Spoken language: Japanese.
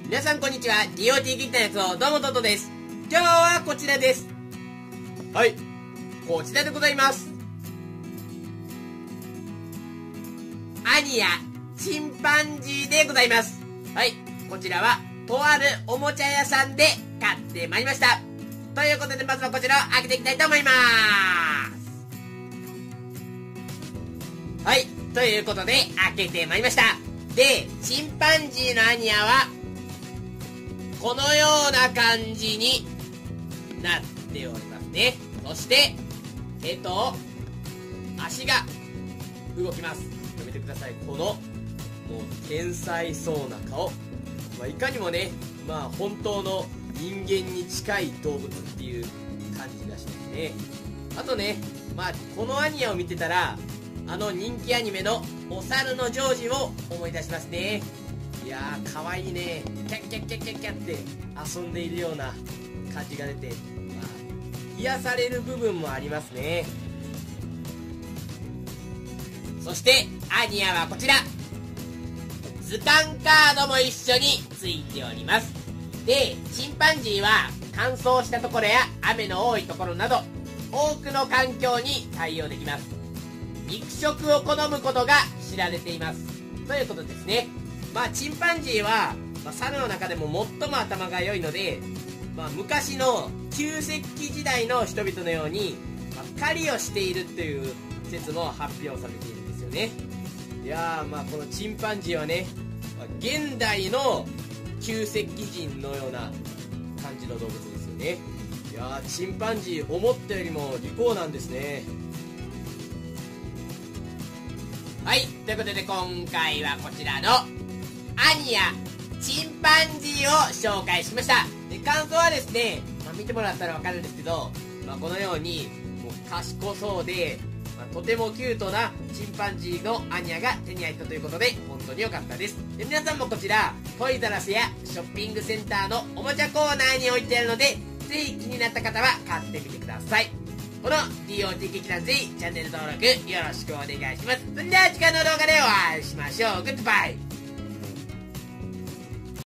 皆さんこんにちは。DOT 劇団やつをどうもトトです。今日はこちらです。はい、こちらでございます。アニヤチンパンジーでございます。はい、こちらはとあるおもちゃ屋さんで買ってまいりました。ということでまずはこちらを開けていきたいと思います。はい、ということで開けてまいりました。で、チンパンジーのアニヤはこのような感じになっておりますね。そして手と足が動きます。見てください。このもう天才そうな顔、いかにもね、本当の人間に近い動物っていう感じがしますね。あとね、このアニヤを見てたら人気アニメのお猿のジョージを思い出しますね。いやー、かわいいね。キャッキャッキャッキャッキャって遊んでいるような感じが出て、癒される部分もありますね。そしてアニヤはこちら、図鑑カードも一緒についております。で、チンパンジーは乾燥したところや雨の多いところなど多くの環境に対応できます。肉食を好むことが知られていますということですね。チンパンジーは、猿の中でも最も頭が良いので、昔の旧石器時代の人々のように、狩りをしているという説も発表されているんですよね。いやー、このチンパンジーはね、現代の旧石器人のような感じの動物ですよね。いやー、チンパンジー思ったよりも利口なんですね。はい、ということで今回はこちらのアニヤチンパンジーを紹介しました。で、感想はですね、見てもらったらわかるんですけど、このようにもう賢そうで、とてもキュートなチンパンジーのアニヤが手に入ったということで本当に良かったです。で、皆さんもこちらトイザらスやショッピングセンターのおもちゃコーナーに置いてあるので、ぜひ気になった方は買ってみてください。この DOT 劇団ぜひチャンネル登録よろしくお願いします。それでは次回の動画でお会いしましょう。グッドバイ。